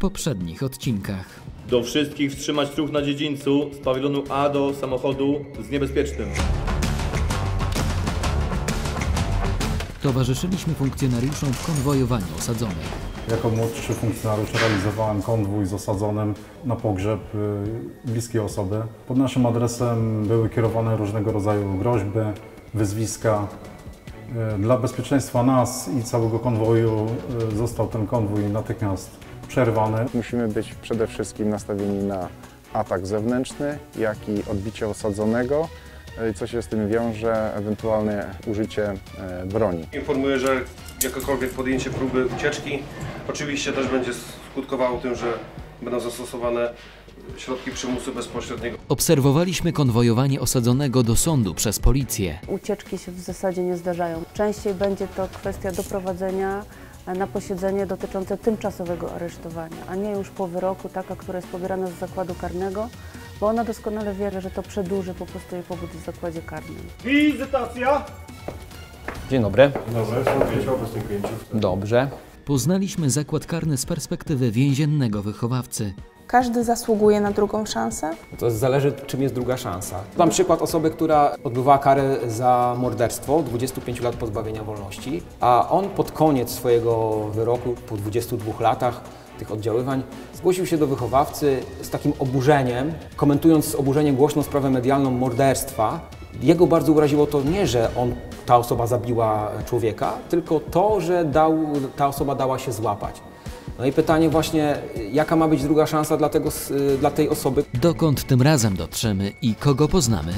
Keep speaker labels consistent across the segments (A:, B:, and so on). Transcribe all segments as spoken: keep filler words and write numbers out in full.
A: poprzednich odcinkach.
B: Do wszystkich wstrzymać ruch na dziedzińcu z pawilonu A do samochodu z niebezpiecznym.
A: Towarzyszyliśmy funkcjonariuszom w konwojowaniu osadzonych.
C: Jako młodszy funkcjonariusz realizowałem konwój z osadzonym na pogrzeb bliskiej osoby. Pod naszym adresem były kierowane różnego rodzaju groźby, wyzwiska. Dla bezpieczeństwa nas i całego konwoju został ten konwój natychmiast przerwany.
D: Musimy być przede wszystkim nastawieni na atak zewnętrzny, jak i odbicie osadzonego, co się z tym wiąże, ewentualne użycie broni.
E: Informuję, że jakakolwiek podjęcie próby ucieczki oczywiście też będzie skutkowało tym, że będą zastosowane środki przymusu bezpośredniego.
A: Obserwowaliśmy konwojowanie osadzonego do sądu przez policję.
F: Ucieczki się w zasadzie nie zdarzają. Częściej będzie to kwestia doprowadzenia na posiedzenie dotyczące tymczasowego aresztowania, a nie już po wyroku, taka, która jest pobierana z zakładu karnego, bo ona doskonale wie, że to przedłuży po prostu jej pobyt w zakładzie karnym.
G: Wizytacja!
H: Dzień dobry.
C: Dobry,
H: Dobrze.
A: Poznaliśmy zakład karny z perspektywy więziennego wychowawcy.
I: Każdy zasługuje na drugą szansę?
H: To zależy, czym jest druga szansa. Dam przykład osoby, która odbywała karę za morderstwo, dwadzieścia pięć lat pozbawienia wolności, a on pod koniec swojego wyroku, po dwudziestu dwóch latach tych oddziaływań, zgłosił się do wychowawcy z takim oburzeniem, komentując z oburzeniem głośną sprawę medialną morderstwa. Jego bardzo uraziło to nie, że on, ta osoba zabiła człowieka, tylko to, że dał, ta osoba dała się złapać. No i pytanie właśnie, jaka ma być druga szansa dla, tego, dla tej osoby?
A: Dokąd tym razem dotrzemy i kogo poznamy?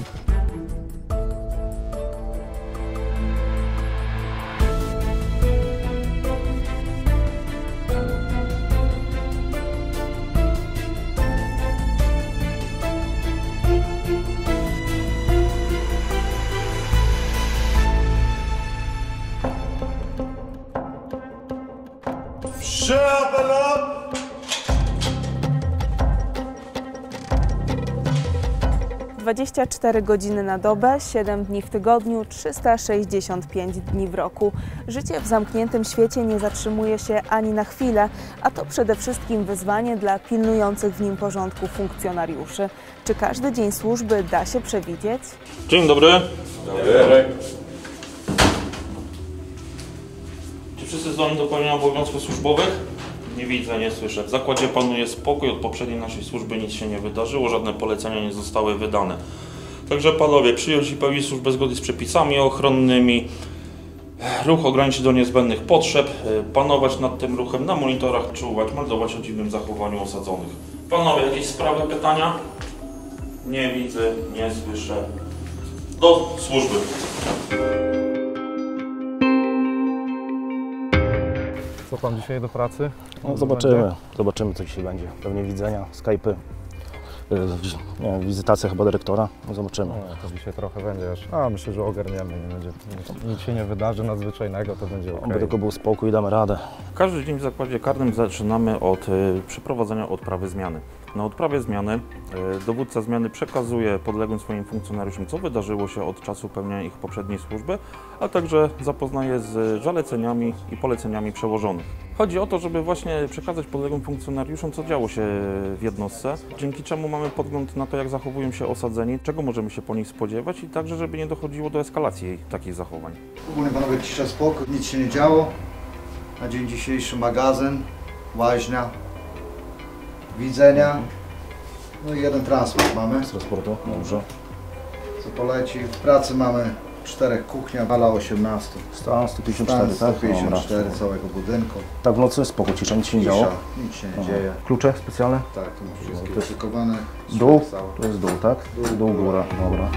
I: dwadzieścia cztery godziny na dobę, siedem dni w tygodniu, trzysta sześćdziesiąt pięć dni w roku. Życie w zamkniętym świecie nie zatrzymuje się ani na chwilę, a to przede wszystkim wyzwanie dla pilnujących w nim porządku funkcjonariuszy. Czy każdy dzień służby da się przewidzieć?
J: Dzień dobry. Dobry. Czy wszyscy zdolni do pełnienia obowiązków służbowych? Nie widzę, nie słyszę. W zakładzie panuje spokój, od poprzedniej naszej służby nic się nie wydarzyło, żadne polecenia nie zostały wydane. Także panowie, przyjąć i pełnić służbę zgodnie z przepisami ochronnymi, ruch ograniczyć do niezbędnych potrzeb, panować nad tym ruchem na monitorach, czuwać, meldować o dziwnym zachowaniu osadzonych. Panowie, jakieś sprawy, pytania? Nie widzę, nie słyszę. Do służby.
C: Co pan dzisiaj do pracy?
K: No, zobaczymy, zobaczymy co dzisiaj będzie. Pewnie widzenia, Skype'y, nie wiem, wizytacja chyba dyrektora, no zobaczymy.
C: No, to dzisiaj trochę będzie, a myślę, że ogarniemy, nie będzie, nic się nie wydarzy nadzwyczajnego, to będzie okej.
K: Oby tylko był spokój i damy radę.
J: Każdy dzień w zakładzie karnym zaczynamy od y, przeprowadzenia odprawy zmiany. Na odprawie zmiany y, dowódca zmiany przekazuje podległym swoim funkcjonariuszom, co wydarzyło się od czasu pełnienia ich poprzedniej służby, a także zapoznaje z zaleceniami i poleceniami przełożonych. Chodzi o to, żeby właśnie przekazać podległym funkcjonariuszom, co działo się w jednostce, dzięki czemu mamy podgląd na to, jak zachowują się osadzeni, czego możemy się po nich spodziewać i także, żeby nie dochodziło do eskalacji takich zachowań.
L: Ogólnie panowie, cisza, spokój, nic się nie działo. Na dzień dzisiejszy magazyn, łaźnia, widzenia, no i jeden transport mamy.
K: Z transportu, dobrze.
L: Co poleci, w pracy mamy czterech kuchnia, hala osiemnaście.
K: Stan sto pięćdziesiąt cztery,
L: Stan sto pięćdziesiąt cztery
K: tak?
L: całego budynku.
K: Tak w nocy spokój, cisza, nic się nie
L: Cisza,
K: działo.
L: nic się nie
K: Aha.
L: dzieje.
K: Klucze specjalne?
L: Tak, to ma wszystkie
K: To jest
L: uszykowane.
K: Dół? To jest dół, tak?
L: Dół,
K: Dół, góra, dobra.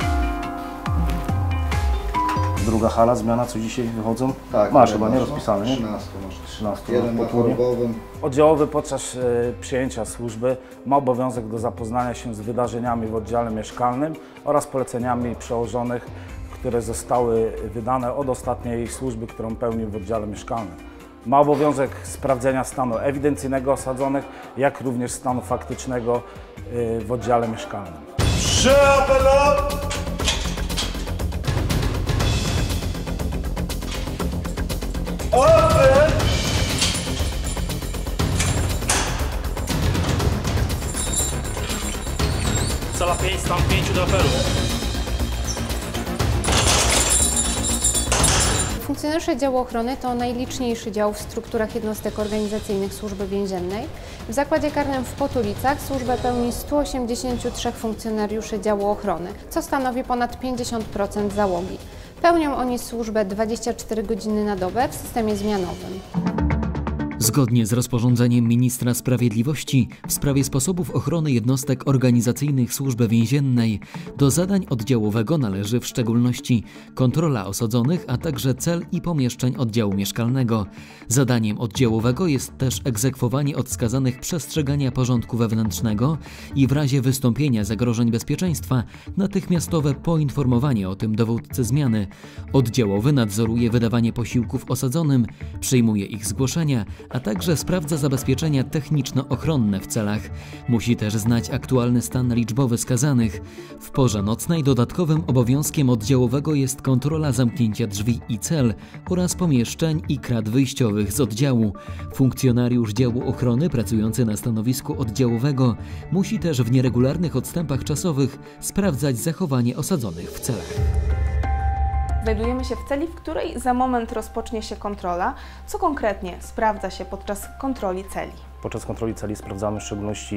K: Druga hala, zmiana, co dzisiaj wychodzą?
L: Tak,
K: masz chyba, nie rozpisane, nie?
L: trzynaście masz.
K: trzynaście
L: Jeden na chorobowym.
M: Oddziałowy podczas e, przyjęcia służby ma obowiązek do zapoznania się z wydarzeniami w oddziale mieszkalnym oraz poleceniami przełożonych, które zostały wydane od ostatniej służby, którą pełnił w oddziale mieszkalnym. Ma obowiązek sprawdzenia stanu ewidencyjnego osadzonych, jak również stanu faktycznego e, w oddziale mieszkalnym.
J: zamknięciu do aferu.
G: Funkcjonariusze działu ochrony to najliczniejszy dział w strukturach jednostek organizacyjnych Służby Więziennej. W Zakładzie Karnym w Potulicach służbę pełni stu osiemdziesięciu trzech funkcjonariuszy działu ochrony, co stanowi ponad pięćdziesiąt procent załogi. Pełnią oni służbę dwadzieścia cztery godziny na dobę w systemie zmianowym.
A: Zgodnie z rozporządzeniem ministra sprawiedliwości w sprawie sposobów ochrony jednostek organizacyjnych Służby Więziennej do zadań oddziałowego należy w szczególności kontrola osadzonych, a także cel i pomieszczeń oddziału mieszkalnego. Zadaniem oddziałowego jest też egzekwowanie od skazanych przestrzegania porządku wewnętrznego i w razie wystąpienia zagrożeń bezpieczeństwa natychmiastowe poinformowanie o tym dowódcy zmiany. Oddziałowy nadzoruje wydawanie posiłków osadzonym, przyjmuje ich zgłoszenia, a także sprawdza zabezpieczenia techniczno-ochronne w celach. Musi też znać aktualny stan liczbowy skazanych. W porze nocnej dodatkowym obowiązkiem oddziałowego jest kontrola zamknięcia drzwi i cel oraz pomieszczeń i krat wyjściowych z oddziału. Funkcjonariusz działu ochrony pracujący na stanowisku oddziałowego musi też w nieregularnych odstępach czasowych sprawdzać zachowanie osadzonych w celach.
I: Znajdujemy się w celi, w której za moment rozpocznie się kontrola. Co konkretnie sprawdza się podczas kontroli celi?
K: Podczas kontroli celi sprawdzamy w szczególności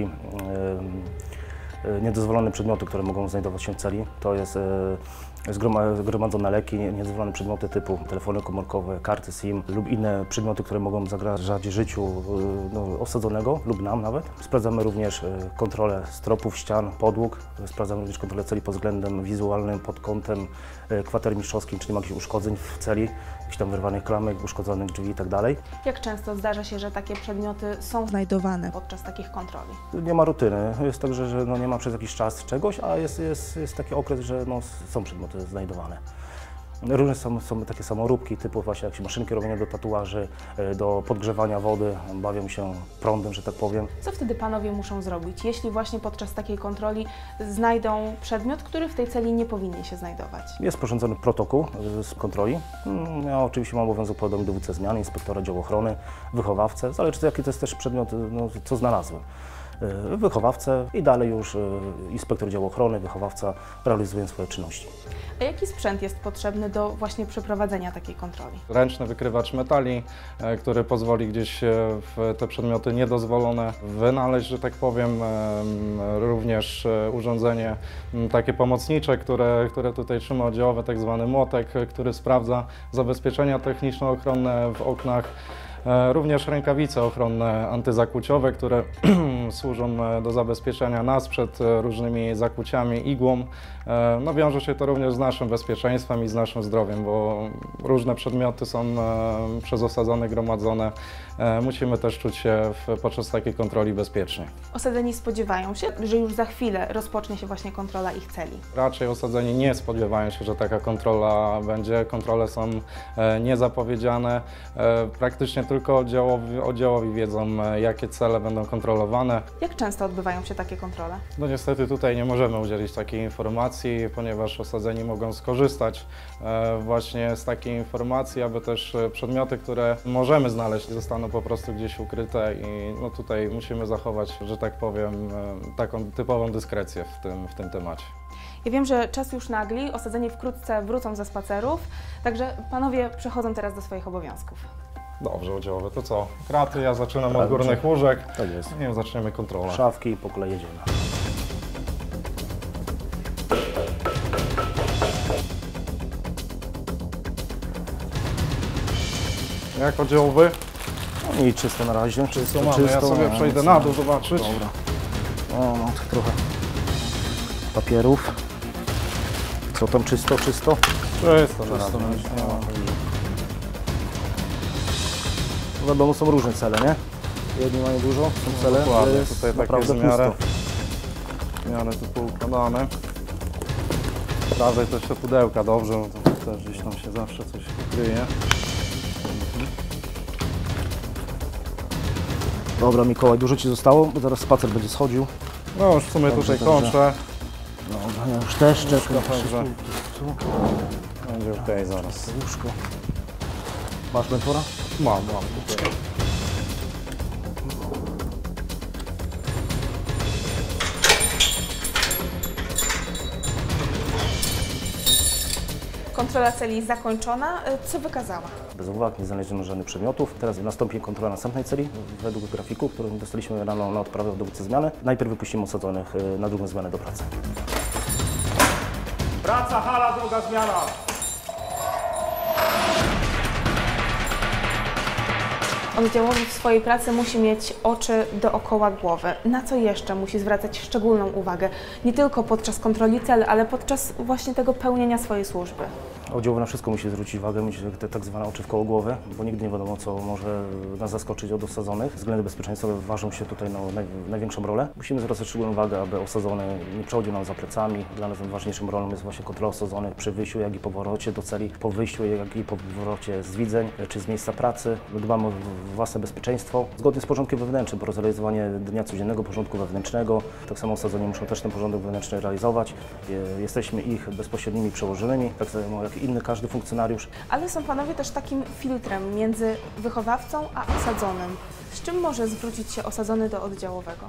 K: yy, niedozwolone przedmioty, które mogą znajdować się w celi. To jest yy, zgromadzone leki, niedozwolone przedmioty typu telefony komórkowe, karty SIM lub inne przedmioty, które mogą zagrażać życiu yy, no, osadzonego lub nam nawet. Sprawdzamy również yy, kontrolę stropów, ścian, podłóg. Sprawdzamy również kontrolę celi pod względem wizualnym, pod kątem yy, kwatermistrzowskim, czyli nie ma jakichś uszkodzeń w celi, jakichś tam wyrwanych klamek, uszkodzonych drzwi i tak dalej.
I: Jak często zdarza się, że takie przedmioty są znajdowane podczas takich kontroli?
K: Nie ma rutyny. Jest tak, że, że no nie ma przez jakiś czas czegoś, a jest, jest, jest taki okres, że no są przedmioty znajdowane. Różne są, są takie samoróbki, typu właśnie jakieś maszynki robione do tatuaży, do podgrzewania wody, bawią się prądem, że tak powiem.
I: Co wtedy panowie muszą zrobić, jeśli właśnie podczas takiej kontroli znajdą przedmiot, który w tej celi nie powinien się znajdować?
K: Jest sporządzony protokół z kontroli. Ja oczywiście mam obowiązek powiadomić dowódcę zmiany, inspektora działu ochrony, wychowawcę, zależy jaki to jest też przedmiot, no, co znalazłem. Wychowawcę i dalej już inspektor działu ochrony, wychowawca realizują swoje czynności.
I: A jaki sprzęt jest potrzebny do właśnie przeprowadzenia takiej kontroli?
N: Ręczny wykrywacz metali, który pozwoli gdzieś w te przedmioty niedozwolone wynaleźć, że tak powiem. Również urządzenie takie pomocnicze, które, które tutaj trzyma oddziałowe, tak zwany młotek, który sprawdza zabezpieczenia techniczno-ochronne w oknach. Również rękawice ochronne antyzakłuciowe, które służą do zabezpieczenia nas przed różnymi zakłuciami, igłą. No, wiąże się to również z naszym bezpieczeństwem i z naszym zdrowiem, bo różne przedmioty są przez osadzonych gromadzone. Musimy też czuć się w, podczas takiej kontroli bezpiecznie.
I: Osadzeni spodziewają się, że już za chwilę rozpocznie się właśnie kontrola ich celi?
N: Raczej osadzeni nie spodziewają się, że taka kontrola będzie. Kontrole są niezapowiedziane. Praktycznie tylko oddziałowi, oddziałowi wiedzą, jakie cele będą kontrolowane.
I: Jak często odbywają się takie kontrole?
N: No niestety tutaj nie możemy udzielić takiej informacji, ponieważ osadzeni mogą skorzystać właśnie z takiej informacji, aby też przedmioty, które możemy znaleźć, zostaną po prostu gdzieś ukryte i no tutaj musimy zachować, że tak powiem, taką typową dyskrecję w tym, w tym temacie.
I: Ja wiem, że czas już nagli, osadzeni wkrótce wrócą ze spacerów, także panowie przechodzą teraz do swoich obowiązków.
N: Dobrze, oddziałowe, to co? Kraty, ja zaczynam od górnych łóżek.
K: Tak jest.
N: I zaczniemy kontrolę.
K: Szafki i po kolei jedziemy.
N: Jak oddziałowy?
K: No i czysto na razie.
N: Czysto, czysto mamy, czysto, ja sobie przejdę na dół zobaczyć.
K: Dobra. O, no tak trochę papierów. Co tam, czysto, czysto?
N: Czysto, czysto.
K: Wiadomo, są różne cele, nie? Jedni mają dużo, są cele,
N: dokładnie,
K: jest
N: tutaj takie w miarę, w miarę tu poukładane. Sprawdzaj też te pudełka dobrze, bo to też gdzieś tam się zawsze coś kryje.
K: Dobra, Mikołaj, dużo Ci zostało, bo zaraz spacer będzie schodził.
N: No już w sumie dobrze, tutaj kończę.
K: Dobra, ja już też czekam.
N: Będzie okej, okay, zaraz.
K: Łóżko. Masz mentora?
N: Mam, mam. Tutaj.
I: Kontrola celi zakończona. Co wykazała?
K: Bez uwag, nie znaleziono żadnych przedmiotów. Teraz nastąpi kontrola następnej celi według grafiku, który dostaliśmy rano na odprawę w dowódcy zmiany. Najpierw wypuścimy osadzonych na drugą zmianę do pracy.
M: Praca, hala, druga zmiana.
I: Oddziałowy w swojej pracy musi mieć oczy dookoła głowy. Na co jeszcze musi zwracać szczególną uwagę? Nie tylko podczas kontroli cel, ale podczas właśnie tego pełnienia swojej służby.
K: Oddziałowy na wszystko musi zwrócić uwagę, mieć te tak zwane oczy wkoło głowy, bo nigdy nie wiadomo, co może nas zaskoczyć od osadzonych. Względy bezpieczeństwowe ważą się tutaj no, naj, największą rolę. Musimy zwracać szczególną uwagę, aby osadzony nie przechodził nam za plecami. Dla nas najważniejszą rolą jest właśnie kontrola osadzonych przy wyjściu, jak i powrocie do celi, po wyjściu, jak i po powrocie z widzeń czy z miejsca pracy. Dbamy o własne bezpieczeństwo zgodnie z porządkiem wewnętrznym, po realizowanie dnia codziennego porządku wewnętrznego. Tak samo osadzeni muszą też ten porządek wewnętrzny realizować. Jesteśmy ich bezpośrednimi przełożonymi, tak samo jak inny każdy funkcjonariusz.
I: Ale są panowie też takim filtrem między wychowawcą a osadzonym. Z czym może zwrócić się osadzony do oddziałowego?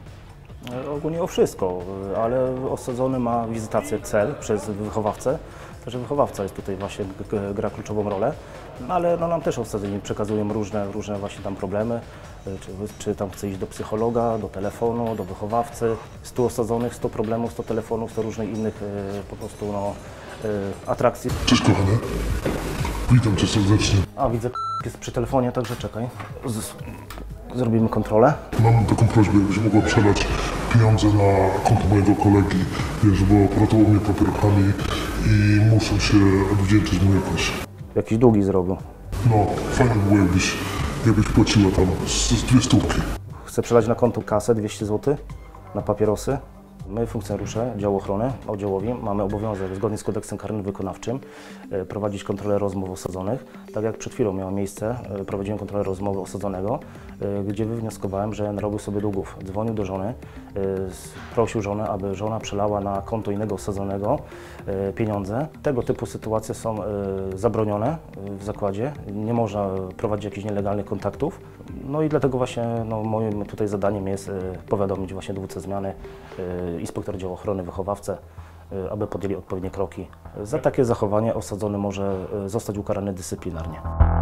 K: Ogólnie o wszystko, ale osadzony ma wizytację cel przez wychowawcę. Także wychowawca jest tutaj właśnie gra kluczową rolę, ale no nam też osadzeni przekazują różne, różne właśnie tam problemy, czy, czy tam chce iść do psychologa, do telefonu, do wychowawcy. stu osadzonych, sto problemów, sto telefonów, sto różnych innych po prostu no, atrakcji.
O: Cześć kochany, witam cię serdecznie.
K: A widzę, jest przy telefonie, także czekaj. Z Zrobimy kontrolę.
O: Mam taką prośbę, jakbyś mogła przelać pieniądze na konto mojego kolegi, wiesz, bo ratował mnie papierkami i muszę się odwdzięczyć mu jakoś.
K: Jakiś długi zrobił.
O: No, fajnie było, jakbyś, jakbyś płaciła tam z, z dwie stówki.
K: Chcę przelać na konto kasę dwieście złotych na papierosy. My, funkcjonariusze działu ochrony, oddziałowi, mamy obowiązek zgodnie z kodeksem karnym wykonawczym prowadzić kontrolę rozmów osadzonych. Tak jak przed chwilą miało miejsce, prowadziłem kontrolę rozmowy osadzonego, gdzie wywnioskowałem, że narobił sobie długów. Dzwonił do żony, prosił żonę, aby żona przelała na konto innego osadzonego pieniądze. Tego typu sytuacje są zabronione w zakładzie. Nie można prowadzić jakichś nielegalnych kontaktów. No i dlatego właśnie no, moim tutaj zadaniem jest powiadomić właśnie dowódcę zmiany, inspektor działu ochrony, wychowawcę, aby podjęli odpowiednie kroki. Za takie zachowanie osadzony może zostać ukarany dyscyplinarnie.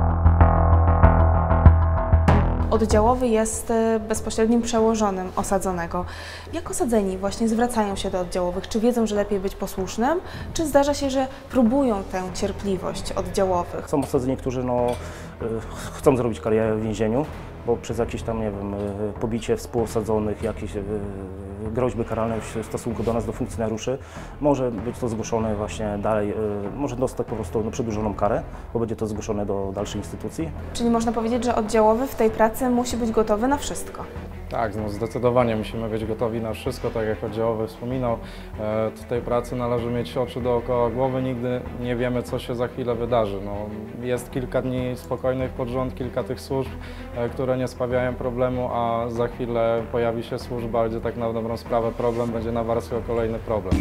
I: Oddziałowy jest bezpośrednim przełożonym osadzonego. Jak osadzeni właśnie zwracają się do oddziałowych? Czy wiedzą, że lepiej być posłusznym? Czy zdarza się, że próbują tę cierpliwość oddziałowych?
K: Są osadzeni, którzy no, chcą zrobić karierę w więzieniu, bo przez jakieś tam, nie wiem, pobicie współosadzonych, jakieś groźby karalne w stosunku do nas, do funkcjonariuszy, może być to zgłoszone właśnie dalej, może dostać po prostu no, przedłużoną karę, bo będzie to zgłoszone do dalszej instytucji.
I: Czyli można powiedzieć, że oddziałowy w tej pracy musi być gotowy na wszystko.
N: Tak, no zdecydowanie musimy być gotowi na wszystko, tak jak oddziałowy wspominał. E, w tej pracy należy mieć oczy dookoła głowy, nigdy nie wiemy, co się za chwilę wydarzy. No, jest kilka dni spokojnych pod rząd, kilka tych służb, e, które nie sprawiają problemu, a za chwilę pojawi się służba, gdzie tak na dobrą sprawę problem będzie nawarstwiał kolejny problem.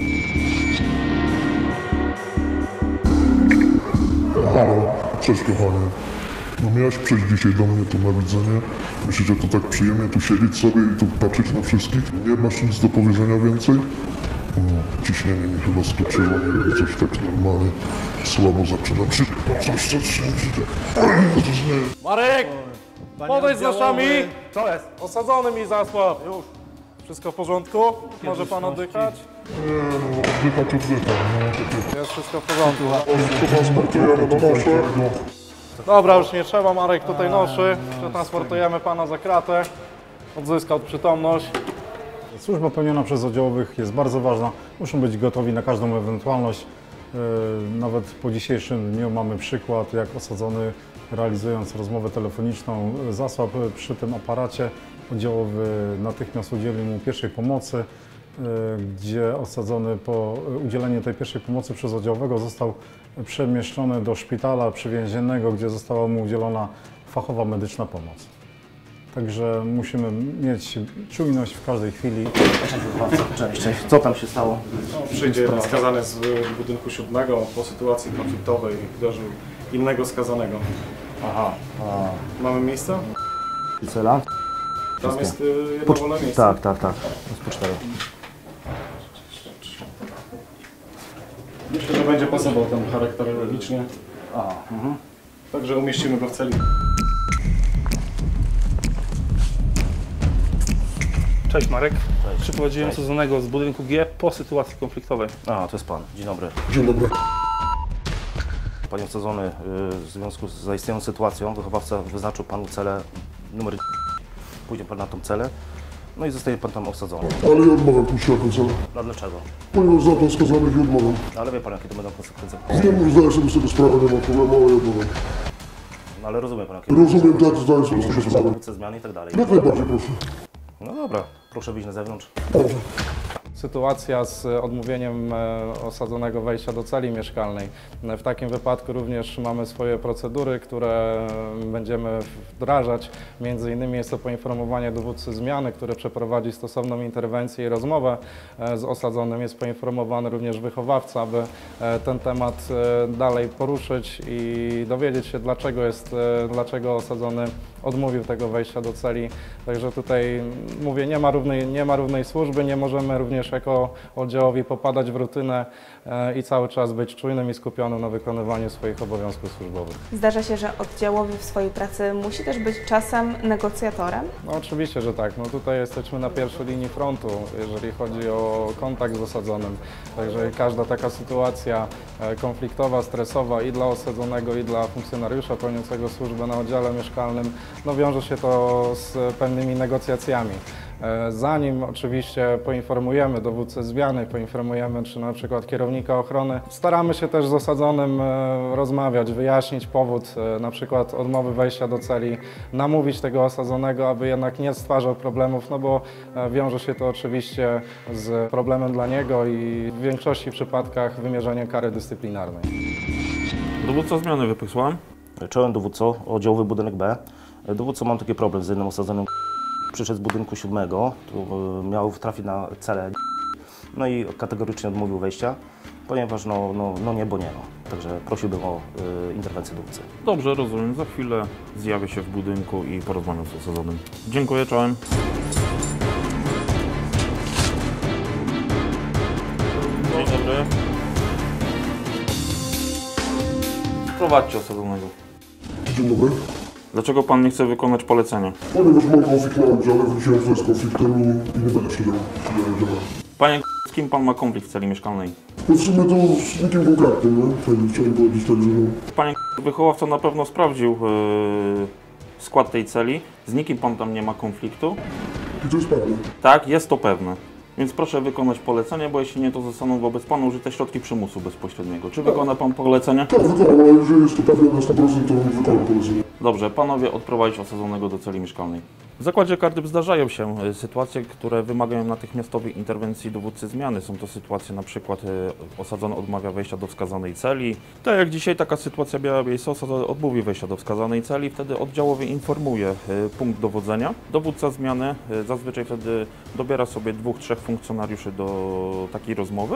O: Halo, cześć kochany. No miałeś przyjść dzisiaj do mnie tu na widzenie. Myślisz, że to tak przyjemnie tu siedzieć sobie i tu patrzeć na wszystkich? Nie masz nic do powiedzenia więcej? No, ciśnienie mi chyba skoczyło, nie wiem, coś tak normalnie słabo zaczynam. Czy coś, coś,
N: Marek! Podejdź z naszami!
M: Co jest?
N: Osadzony mi Zasław! Już. Wszystko w porządku? Może pan oddychać?
O: Nie no, oddychać, oddychać. No,
N: jest wszystko w porządku.
O: Transportujemy do naszego.
N: Dobra, już nie trzeba, Marek tutaj noszy. Przetransportujemy pana za kratę. Odzyskał przytomność.
C: Służba pełniona przez oddziałowych jest bardzo ważna. Muszą być gotowi na każdą ewentualność. Nawet po dzisiejszym dniu mamy przykład, jak osadzony, realizując rozmowę telefoniczną, zasłabł przy tym aparacie. Oddziałowy natychmiast udzielił mu pierwszej pomocy, gdzie osadzony po udzieleniu tej pierwszej pomocy przez oddziałowego został przemieszczony do szpitala przywięziennego, gdzie została mu udzielona fachowa medyczna pomoc. Także musimy mieć czujność w każdej chwili.
K: Cześć, cześć. Co tam się stało?
P: No, przyjdzie jeden skazany z budynku siódmego po sytuacji konfliktowej, uderzył innego skazanego.
K: Aha. A...
P: Mamy miejsce?
K: I cela?
P: Tam jest jedno wolne miejsce.
K: Tak, tak, tak. Jest po cztery.
P: Myślę, że będzie pasował ten charakter logicznie.
K: A, mhm.
P: Także umieścimy go w celi.
Q: Cześć Marek.
K: Cześć.
Q: Przyprowadziłem
K: Cześć.
Q: osadzonego z budynku G po sytuacji konfliktowej.
K: A, to jest pan. Dzień dobry.
O: Dzień dobry.
K: Panie osadzony, y, w związku z zaistniałą sytuacją wychowawca wyznaczył panu celę numer... Pójdzie pan na tą celę, no i zostaje pan tam osadzony.
O: Ale ja odmawiam pójścia na tę celę.
K: A dlaczego?
O: Ponieważ za to skazanych i odmawiam.
K: Ale wie pan, jakie to będą konsekwencje?
O: Wiem, że zdaję sobie z tego sprawę, nie ma problemu, ale ja odmawiam.
K: No ale rozumie pan, jakie...
O: Rozumiem, tak, zdaję sobie z tego sprawę.
K: Wkrótce zmiany i tak dalej.
O: Jak najbardziej, proszę.
K: No dobra, proszę wyjść na zewnątrz.
O: Dobrze.
N: Sytuacja z odmówieniem osadzonego wejścia do celi mieszkalnej. W takim wypadku również mamy swoje procedury, które będziemy wdrażać. Między innymi jest to poinformowanie dowódcy zmiany, który przeprowadzi stosowną interwencję i rozmowę z osadzonym. Jest poinformowany również wychowawca, aby ten temat dalej poruszyć i dowiedzieć się, dlaczego jest, dlaczego osadzony odmówił tego wejścia do celi. Także tutaj mówię, nie ma równej, nie ma równej służby, nie możemy również jako oddziałowi popadać w rutynę e, i cały czas być czujnym i skupionym na wykonywaniu swoich obowiązków służbowych.
I: Zdarza się, że oddziałowy w swojej pracy musi też być czasem negocjatorem?
N: No oczywiście, że tak. No tutaj jesteśmy na pierwszej linii frontu, jeżeli chodzi o kontakt z osadzonym. Także każda taka sytuacja e, konfliktowa, stresowa i dla osadzonego, i dla funkcjonariusza pełniącego służbę na oddziale mieszkalnym, no wiąże się to z pewnymi negocjacjami. Zanim oczywiście poinformujemy dowódcę zmiany, poinformujemy czy na przykład kierownika ochrony, staramy się też z osadzonym rozmawiać, wyjaśnić powód na przykład odmowy wejścia do celi, namówić tego osadzonego, aby jednak nie stwarzał problemów, no bo wiąże się to oczywiście z problemem dla niego i w większości przypadkach wymierzeniem kary dyscyplinarnej.
J: Dowódca zmiany wypisałem.
K: Czołem dowódco, oddziałowy budynek B. Dowódco, mam taki problem z jednym osadzonym. Przyszedł z budynku siódmego, tu miał trafić na celę, no i kategorycznie odmówił wejścia, ponieważ no, no, no nie, bo nie. No. Także prosiłbym o y, interwencję dowódcy.
J: Dobrze, rozumiem. Za chwilę zjawię się w budynku i porozmawiam z osadzonym. Dziękuję, czołem. Dzień dobry. Prowadźcie osadzonego.
O: Dzień dobry.
J: Dlaczego pan nie chce wykonać polecenia?
O: Ponieważ mam konflikt na oddziale, wróciłem z konfliktem i, i nie będę siedział w oddziale.
J: Panie, z kim pan ma konflikt w celi mieszkalnej?
O: No w sumie to z nikim konkretnym, nie? Chciałem, chciałem powiedzieć tak, że no...
J: Panie, wychowawca na pewno sprawdził yy, skład tej celi. Z nikim pan tam nie ma konfliktu?
O: I to jest pewne.
J: Tak, jest to pewne. Więc proszę wykonać polecenie, bo jeśli nie, to zostaną wobec pana użyte środki przymusu bezpośredniego. Czy wykona pan polecenie?
O: Tak, wykonam, ale jeżeli jest to pewne na sto procent, to wykonam polecenie.
J: Dobrze, panowie odprowadzić osadzonego do celi mieszkalnej. W zakładzie karnym zdarzają się sytuacje, które wymagają natychmiastowej interwencji dowódcy zmiany. Są to sytuacje, na przykład osadzony odmawia wejścia do wskazanej celi. Tak jak dzisiaj taka sytuacja miała miejsce, osadzony odmówi wejścia do wskazanej celi, wtedy oddziałowy informuje punkt dowodzenia. Dowódca zmiany zazwyczaj wtedy dobiera sobie dwóch, trzech funkcjonariuszy do takiej rozmowy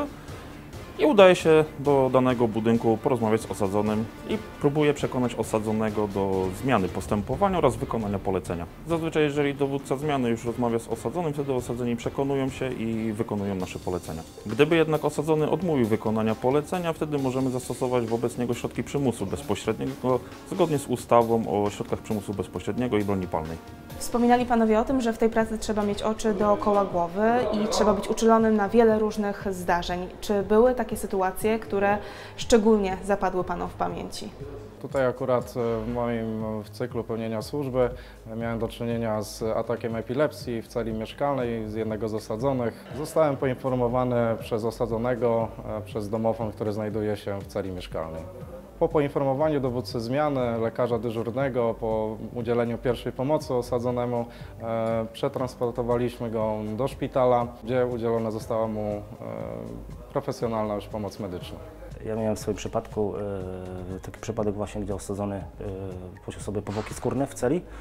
J: i udaje się do danego budynku porozmawiać z osadzonym i próbuje przekonać osadzonego do zmiany postępowania oraz wykonania polecenia. Zazwyczaj jeżeli dowódca zmiany już rozmawia z osadzonym, wtedy osadzeni przekonują się i wykonują nasze polecenia. Gdyby jednak osadzony odmówił wykonania polecenia, wtedy możemy zastosować wobec niego środki przymusu bezpośredniego zgodnie z ustawą o środkach przymusu bezpośredniego i broni palnej.
I: Wspominali panowie o tym, że w tej pracy trzeba mieć oczy dookoła głowy i trzeba być uczulonym na wiele różnych zdarzeń. Czy były takie sytuacje, które szczególnie zapadły panom w pamięci?
N: Tutaj akurat w moim w cyklu pełnienia służby miałem do czynienia z atakiem epilepsji w celi mieszkalnej z jednego z osadzonych. Zostałem poinformowany przez osadzonego, przez domofon, który znajduje się w celi mieszkalnej. Po poinformowaniu dowódcy zmiany, lekarza dyżurnego, po udzieleniu pierwszej pomocy osadzonemu, e, przetransportowaliśmy go do szpitala, gdzie udzielona została mu e, profesjonalna już pomoc medyczna.
K: Ja miałem w swoim przypadku e, taki przypadek właśnie, gdzie osadzony e, posiadał sobie powłoki skórne w celi.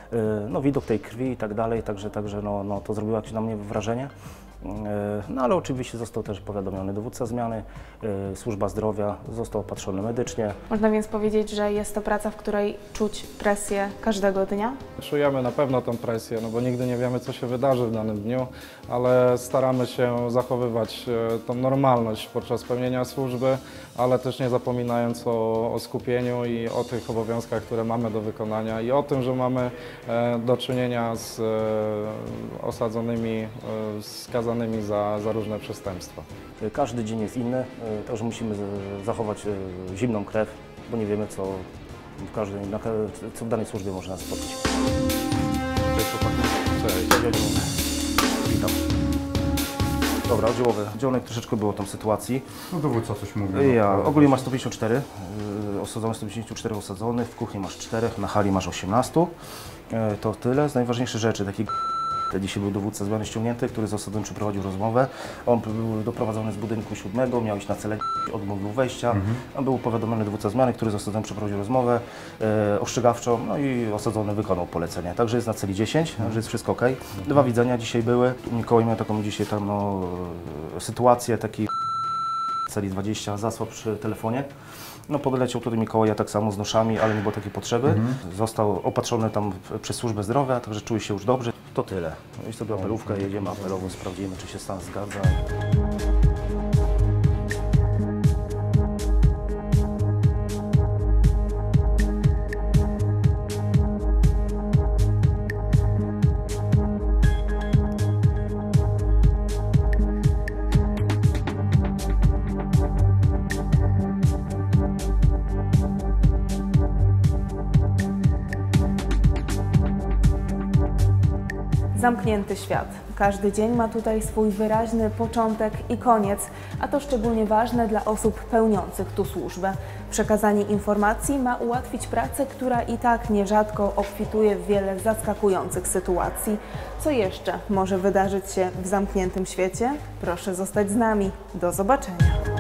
K: no, widok tej krwi i tak dalej, także, także no, no, to zrobiło jakieś na mnie wrażenie. No ale oczywiście został też powiadomiony dowódca zmiany, służba zdrowia, został opatrzony medycznie.
I: Można więc powiedzieć, że jest to praca, w której czuć presję każdego dnia?
N: Czujemy na pewno tą presję, no bo nigdy nie wiemy, co się wydarzy w danym dniu, ale staramy się zachowywać tą normalność podczas pełnienia służby, ale też nie zapominając o, o skupieniu i o tych obowiązkach, które mamy do wykonania i o tym, że mamy do czynienia z osadzonymi, skazanymi za, za różne przestępstwa.
K: Każdy dzień jest inny, także musimy zachować zimną krew, bo nie wiemy, co w, każdej, co w danej służbie może nas spotkać.
N: Cześć chłopaki. Cześć.
K: Witam. Dobra, oddziałowy. Oddziałowy troszeczkę było tam sytuacji.
C: No dowódca coś mówił.
K: Ja, ogólnie masz sto pięćdziesiąt cztery, osadzonych sto pięćdziesiąt cztery osadzonych, w kuchni masz czterech, na hali masz osiemnaście. To tyle z najważniejszych rzeczy. Taki Dzisiaj był dowódca zmiany ściągnięty, który z osadzonym przeprowadził rozmowę. On był doprowadzony z budynku siódmego, miał iść na cele, odmówił wejścia. Mhm. On był powiadomiony dowódca zmiany, który z osadzonym przeprowadził rozmowę e, ostrzegawczą, no i osadzony wykonał polecenie. Także jest na celi dziesięć, mhm. także jest wszystko ok. Dwa widzenia dzisiaj były. Mikołaj miał taką dzisiaj tam no, sytuację, taki celi dwadzieścia, zasłał przy telefonie. No podleciał tutaj Mikołaja tak samo z noszami, ale nie było takiej potrzeby. Mhm. Został opatrzony tam przez służbę zdrowia, także czuje się już dobrze. To tyle. Jeśli sobie apelówkę, jedziemy apelowo, sprawdzimy, czy się stan zgadza.
I: Zamknięty świat. Każdy dzień ma tutaj swój wyraźny początek i koniec, a to szczególnie ważne dla osób pełniących tu służbę. Przekazanie informacji ma ułatwić pracę, która i tak nierzadko obfituje w wiele zaskakujących sytuacji. Co jeszcze może wydarzyć się w zamkniętym świecie? Proszę zostać z nami. Do zobaczenia.